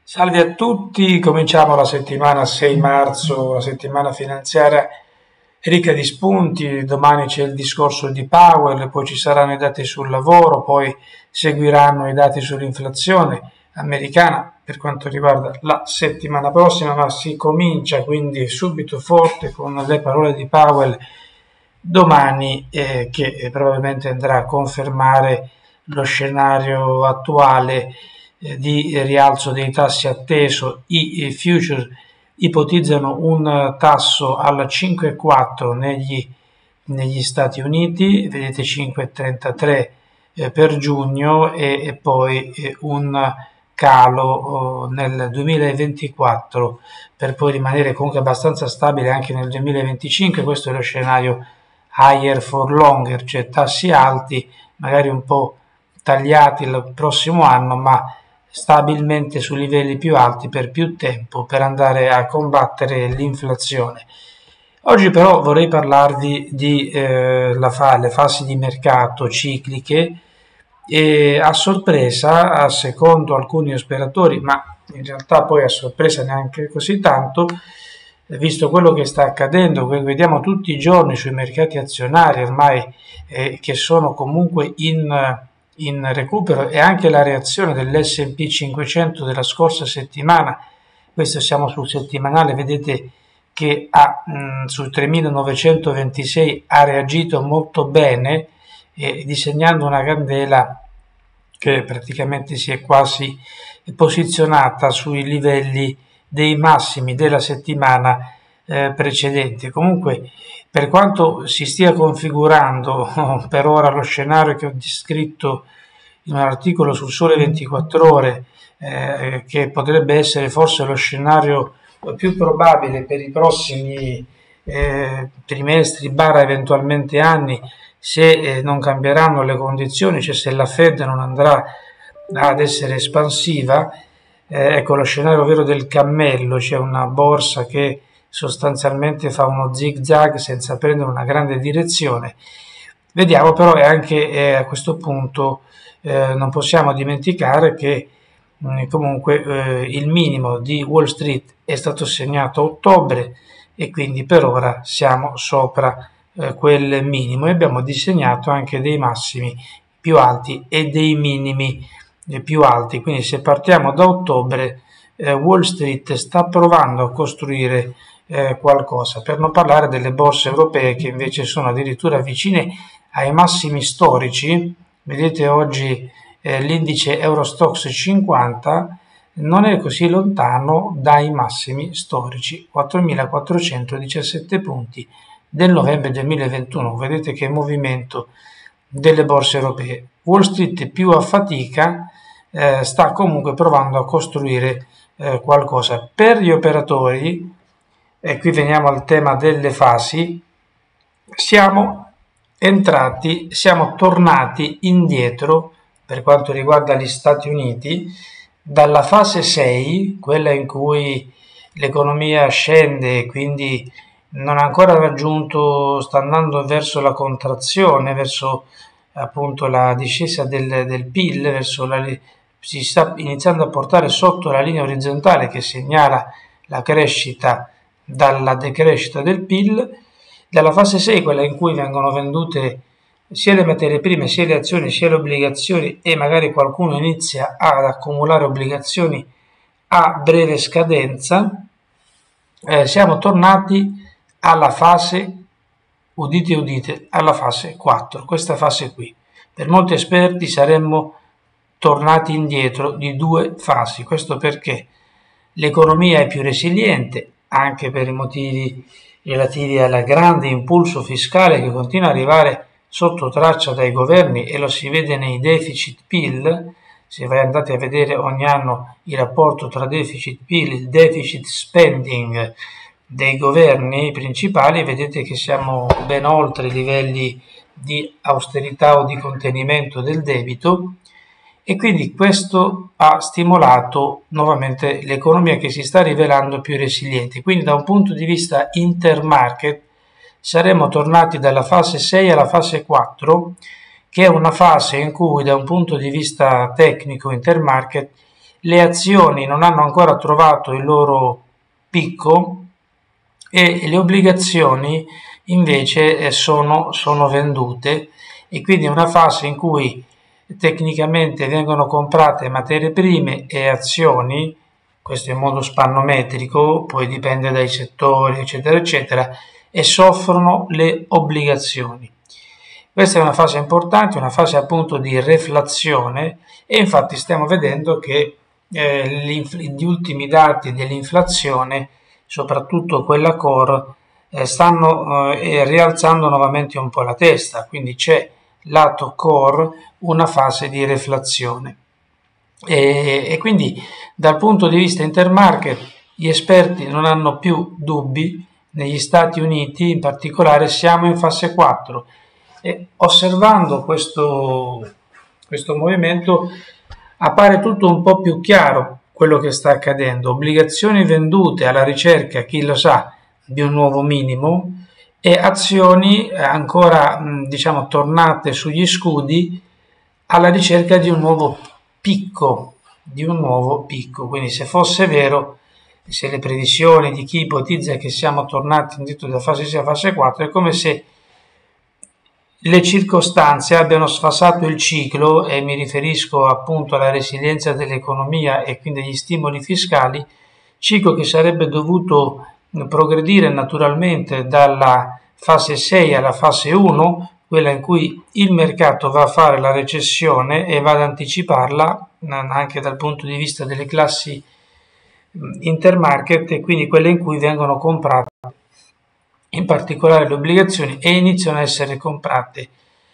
Salve a tutti, cominciamo la settimana 6 marzo, la settimana finanziaria ricca di spunti. Domani c'è il discorso di Powell, poi ci saranno i dati sul lavoro, poi seguiranno i dati sull'inflazione americana per quanto riguarda la settimana prossima, ma si comincia quindi subito forte con le parole di Powell domani, che probabilmente andrà a confermare lo scenario attuale di rialzo dei tassi atteso. I futures ipotizzano un tasso alla 5,4 negli Stati Uniti, vedete 5,33 per giugno e poi un calo nel 2024 per poi rimanere comunque abbastanza stabile anche nel 2025. Questo è lo scenario higher for longer, cioè tassi alti, magari un po' tagliati il prossimo anno, ma stabilmente su livelli più alti per più tempo per andare a combattere l'inflazione. Oggi però vorrei parlarvi di le fasi di mercato cicliche e a sorpresa, secondo alcuni operatori, ma in realtà poi a sorpresa neanche così tanto, visto quello che sta accadendo, che vediamo tutti i giorni sui mercati azionari ormai, che sono comunque in recupero, e anche la reazione dell'S&P 500 della scorsa settimana. Questo siamo sul settimanale, vedete che su 3.926 ha reagito molto bene, disegnando una candela che praticamente si è quasi posizionata sui livelli dei massimi della settimana precedente. Comunque, per quanto si stia configurando per ora lo scenario che ho descritto in un articolo sul Sole 24 Ore, che potrebbe essere forse lo scenario più probabile per i prossimi trimestri / eventualmente anni, se non cambieranno le condizioni, cioè se la Fed non andrà ad essere espansiva. Ecco lo scenario vero del cammello, c'è una borsa che sostanzialmente fa uno zig zag senza prendere una grande direzione. Vediamo però, e anche a questo punto non possiamo dimenticare che comunque il minimo di Wall Street è stato segnato a ottobre e quindi per ora siamo sopra quel minimo, e abbiamo disegnato anche dei massimi più alti e dei minimi più alti. Quindi se partiamo da ottobre, Wall Street sta provando a costruire qualcosa, per non parlare delle borse europee che invece sono addirittura vicine ai massimi storici. Vedete oggi l'indice Eurostoxx 50 non è così lontano dai massimi storici, 4.417 punti del novembre 2021. Vedete che movimento delle borse europee. Wall Street più a fatica, sta comunque provando a costruire qualcosa. Per gli operatori, e qui veniamo al tema delle fasi, siamo tornati indietro per quanto riguarda gli Stati Uniti dalla fase 6, quella in cui l'economia scende e quindi non ha ancora raggiunto, sta andando verso la contrazione, verso appunto la discesa del PIL, si sta iniziando a portare sotto la linea orizzontale che segnala la crescita dalla decrescita del PIL. Dalla fase 6, quella in cui vengono vendute sia le materie prime, sia le azioni, sia le obbligazioni, e magari qualcuno inizia ad accumulare obbligazioni a breve scadenza, siamo tornati alla fase, udite udite, alla fase 4, questa fase qui. Per molti esperti saremmo tornati indietro di 2 fasi. Questo perché l'economia è più resiliente, anche per i motivi relativi al grande impulso fiscale che continua ad arrivare sotto traccia dai governi, e lo si vede nei deficit PIL. Se andate a vedere ogni anno il rapporto tra deficit PIL, il deficit spending dei governi principali, vedete che siamo ben oltre i livelli di austerità o di contenimento del debito, e quindi questo ha stimolato nuovamente l'economia, che si sta rivelando più resiliente. Quindi da un punto di vista intermarket saremmo tornati dalla fase 6 alla fase 4, che è una fase in cui da un punto di vista tecnico intermarket le azioni non hanno ancora trovato il loro picco e le obbligazioni invece sono vendute, e quindi è una fase in cui tecnicamente vengono comprate materie prime e azioni, questo in modo spannometrico, poi dipende dai settori, eccetera, eccetera, e soffrono le obbligazioni. Questa è una fase importante, una fase appunto di reflazione, e infatti stiamo vedendo che gli ultimi dati dell'inflazione, soprattutto quella core, stanno rialzando nuovamente un po' la testa, quindi c'è lato core una fase di reflazione. E quindi dal punto di vista intermarket gli esperti non hanno più dubbi. Negli Stati Uniti in particolare siamo in fase 4 e osservando questo movimento appare tutto un po' più chiaro quello che sta accadendo. Obbligazioni vendute alla ricerca, chi lo sa, di un nuovo minimo, e azioni ancora diciamo tornate sugli scudi alla ricerca di un nuovo picco, quindi se fosse vero, se le previsioni di chi ipotizza che siamo tornati indietro da fase 6 a fase 4, è come se le circostanze abbiano sfasato il ciclo, e mi riferisco appunto alla resilienza dell'economia e quindi agli stimoli fiscali, ciclo che sarebbe dovuto progredire naturalmente dalla fase 6 alla fase 1, quella in cui il mercato va a fare la recessione e va ad anticiparla anche dal punto di vista delle classi intermarket, e quindi quelle in cui vengono comprate in particolare le obbligazioni e iniziano a essere comprate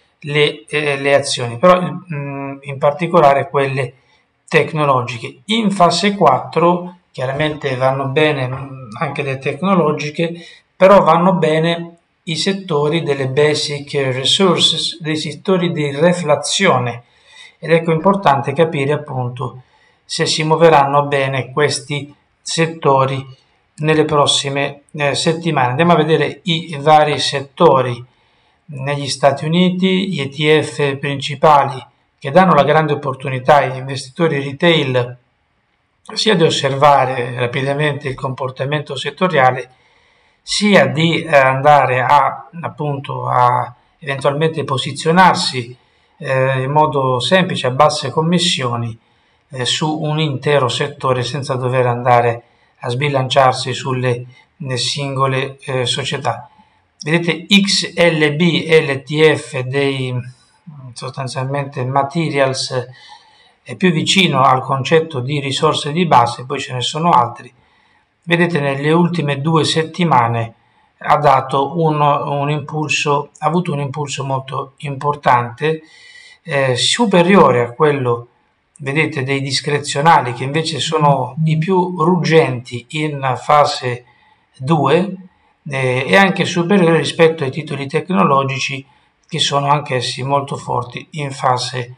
le azioni, però in particolare quelle tecnologiche. In fase 4 chiaramente vanno bene anche le tecnologiche, però vanno bene i settori delle basic resources, dei settori di reflazione, ed ecco importante capire appunto se si muoveranno bene questi settori nelle prossime settimane. Andiamo a vedere i vari settori negli Stati Uniti, gli ETF principali che danno la grande opportunità agli investitori retail sia di osservare rapidamente il comportamento settoriale, sia di andare appunto a eventualmente posizionarsi in modo semplice a basse commissioni su un intero settore senza dover andare a sbilanciarsi sulle singole società. Vedete, XLB è l'ETF dei sostanzialmente materials, è più vicino al concetto di risorse di base, poi ce ne sono altri. Vedete, nelle ultime 2 settimane ha dato un impulso, ha avuto un impulso molto importante, superiore a quello, vedete, dei discrezionali, che invece sono i più ruggenti in fase 2, e anche superiore rispetto ai titoli tecnologici, che sono anch'essi molto forti in fase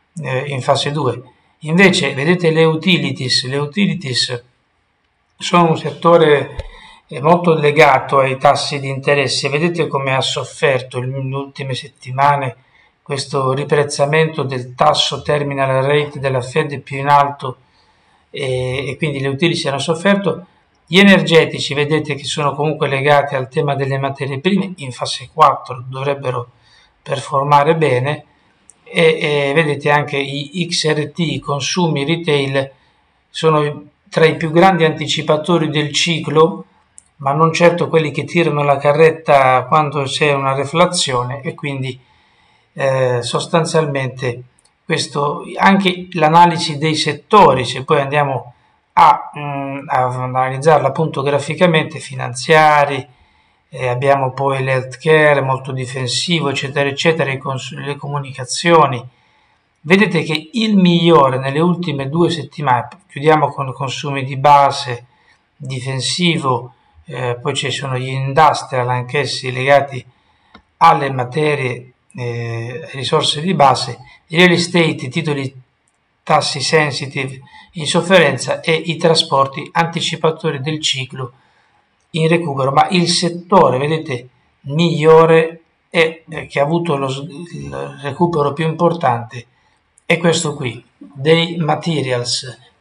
2. Invece vedete le utilities sono un settore molto legato ai tassi di interesse. Vedete come ha sofferto nelle ultime settimane questo riprezzamento del tasso terminal rate della Fed più in alto, e quindi le utilities hanno sofferto. Gli energetici vedete che sono comunque legati al tema delle materie prime, in fase 4 dovrebbero performare bene, e vedete anche i XRT, i consumi retail, sono tra i più grandi anticipatori del ciclo, ma non certo quelli che tirano la carretta quando c'è una reflazione, e quindi sostanzialmente questo, anche l'analisi dei settori, se poi andiamo a analizzarla appunto graficamente, finanziari, abbiamo poi l'healthcare molto difensivo, eccetera eccetera, le comunicazioni. Vedete che il migliore nelle ultime 2 settimane, chiudiamo con consumi di base, difensivo, poi ci sono gli industrial anch'essi legati alle materie, risorse di base, real estate, titoli tassi sensitive in sofferenza, e i trasporti anticipatori del ciclo in recupero. Ma il settore, vedete, migliore e che ha avuto il recupero più importante è questo qui, dei materials,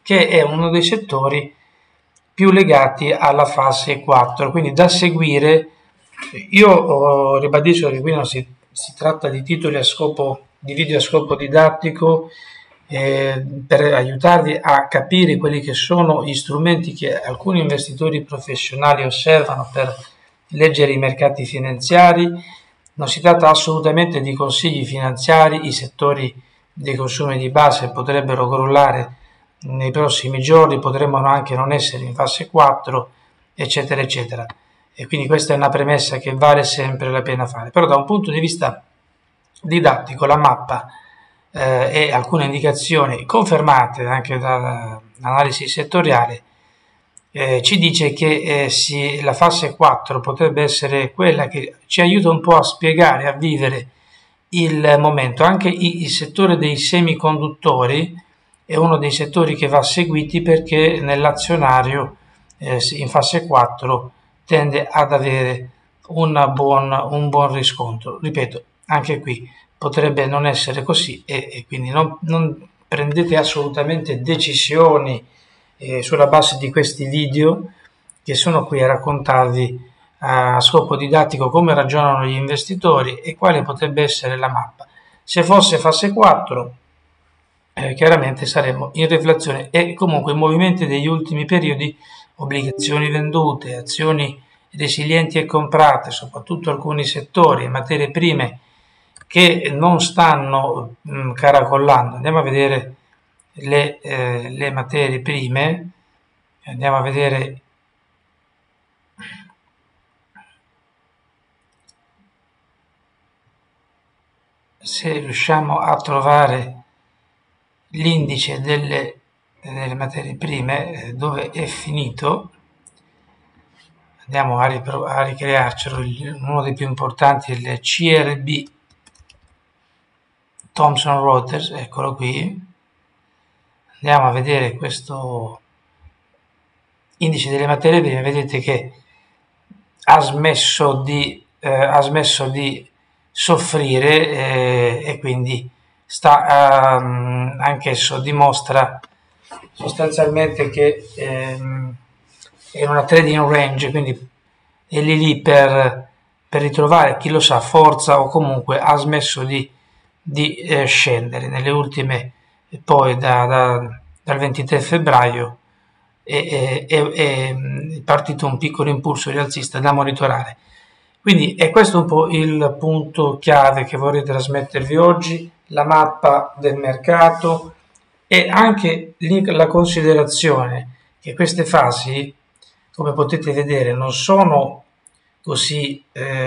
che è uno dei settori più legati alla fase 4, quindi da seguire. Io ribadisco che qui non si tratta di titoli di video a scopo didattico, per aiutarvi a capire quelli che sono gli strumenti che alcuni investitori professionali osservano per leggere i mercati finanziari. Non si tratta assolutamente di consigli finanziari, i settori dei consumi di base potrebbero crollare nei prossimi giorni, potremmo anche non essere in fase 4, eccetera, eccetera. E quindi questa è una premessa che vale sempre la pena fare. Però da un punto di vista didattico la mappa e alcune indicazioni confermate anche dall'analisi settoriale ci dice che la fase 4 potrebbe essere quella che ci aiuta un po' a spiegare, a vivere il momento. Anche il settore dei semiconduttori è uno dei settori che va seguiti, perché nell'azionario in fase 4 tende ad avere un buon riscontro. Ripeto, anche qui potrebbe non essere così, e quindi non prendete assolutamente decisioni sulla base di questi video, che sono qui a raccontarvi a scopo didattico come ragionano gli investitori e quale potrebbe essere la mappa. Se fosse fase 4, chiaramente saremmo in riflessione, e comunque i movimenti degli ultimi periodi, obbligazioni vendute, azioni resilienti e comprate, soprattutto alcuni settori e materie prime che non stanno caracollando. Andiamo a vedere le materie prime, andiamo a vedere se riusciamo a trovare l'indice delle materie prime, dove è finito. Andiamo a ricrearcelo. Uno dei più importanti è il CRB Thomson Reuters, eccolo qui. Andiamo a vedere questo indice delle materie prime, vedete che ha smesso di soffrire, e quindi anch'esso dimostra sostanzialmente che è in una trading range, quindi è lì per ritrovare, chi lo sa, forza, o comunque ha smesso di scendere nelle ultime, poi dal 23 febbraio è partito un piccolo impulso rialzista da monitorare. Quindi è questo un po' il punto chiave che vorrei trasmettervi oggi, la mappa del mercato, e anche la considerazione che queste fasi, come potete vedere, non sono così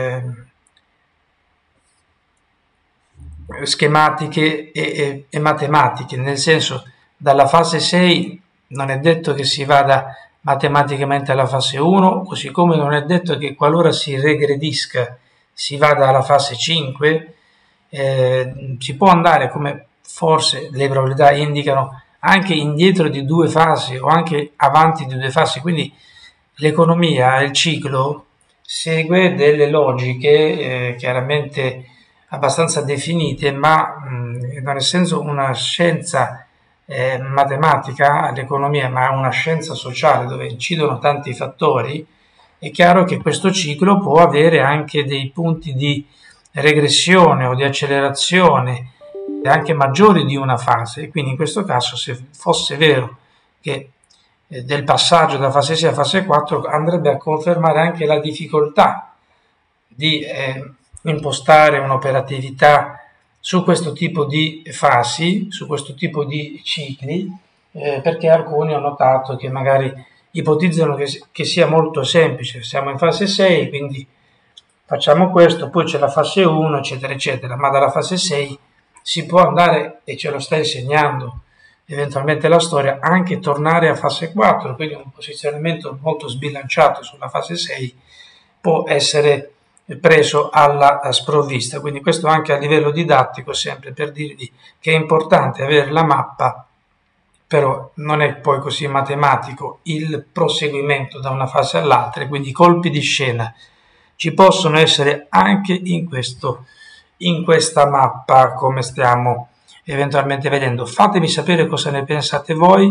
schematiche e matematiche, nel senso, dalla fase 6 non è detto che si vada matematicamente alla fase 1, così come non è detto che qualora si regredisca si vada alla fase 5. Si può andare, come forse le probabilità indicano, anche indietro di 2 fasi o anche avanti di 2 fasi. Quindi l'economia, il ciclo, segue delle logiche chiaramente abbastanza definite, ma non essendo una scienza matematica, l'economia, ma una scienza sociale dove incidono tanti fattori, è chiaro che questo ciclo può avere anche dei punti di regressione o di accelerazione anche maggiori di una fase. E quindi in questo caso, se fosse vero che del passaggio da fase 6 a fase 4, andrebbe a confermare anche la difficoltà di impostare un'operatività su questo tipo di fasi, su questo tipo di cicli, perché alcuni ho notato che magari ipotizzano che sia molto semplice. Siamo in fase 6, quindi facciamo questo, poi c'è la fase 1, eccetera, eccetera, ma dalla fase 6 si può andare, e ce lo sta insegnando eventualmente la storia, anche tornare a fase 4, quindi un posizionamento molto sbilanciato sulla fase 6 può essere preso alla sprovvista. Quindi questo anche a livello didattico, sempre per dirvi che è importante avere la mappa, però non è poi così matematico il proseguimento da una fase all'altra, quindi i colpi di scena ci possono essere anche in questa mappa, come stiamo eventualmente vedendo. Fatemi sapere cosa ne pensate voi,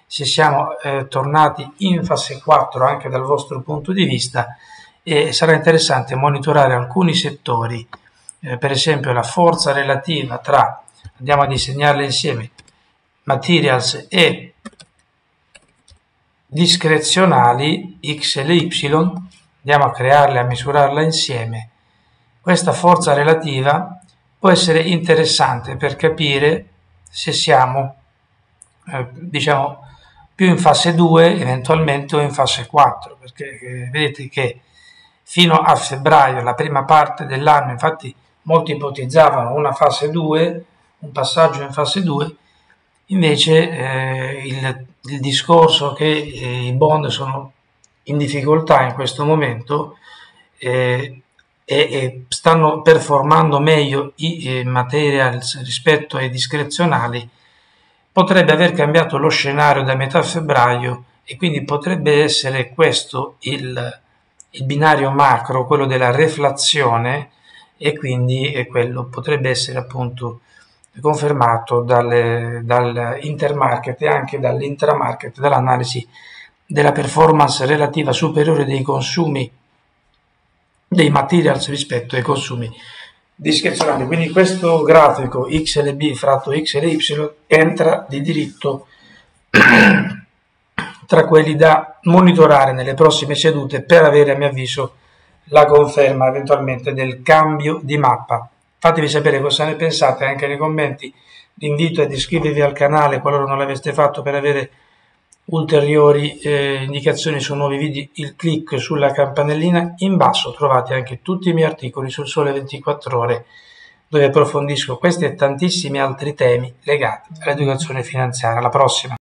se siamo tornati in fase 4 anche dal vostro punto di vista, e sarà interessante monitorare alcuni settori, per esempio la forza relativa tra, andiamo a disegnarle insieme, materials e discrezionali X e Y, andiamo a crearle, a misurarla insieme. Questa forza relativa può essere interessante per capire se siamo diciamo più in fase 2 eventualmente o in fase 4, perché vedete che fino a febbraio, la prima parte dell'anno, infatti molti ipotizzavano una fase 2, un passaggio in fase 2, invece il discorso che i bond sono in difficoltà in questo momento e stanno performando meglio i materials rispetto ai discrezionali, potrebbe aver cambiato lo scenario da metà febbraio e quindi potrebbe essere questo il binario macro, quello della reflazione, e quindi quello potrebbe essere appunto confermato dal intermarket e anche dall'intramarket, dall'analisi della performance relativa superiore dei consumi dei materials rispetto ai consumi discrezionali. Quindi questo grafico XLB fratto XLY entra di diritto tra quelli da monitorare nelle prossime sedute per avere, a mio avviso, la conferma eventualmente del cambio di mappa. Fatemi sapere cosa ne pensate anche nei commenti. Vi invito ad iscrivervi al canale qualora non l'aveste fatto per avere ulteriori indicazioni su nuovi video. Il clic sulla campanellina. In basso trovate anche tutti i miei articoli sul Sole 24 Ore, dove approfondisco questi e tantissimi altri temi legati all'educazione finanziaria. Alla prossima!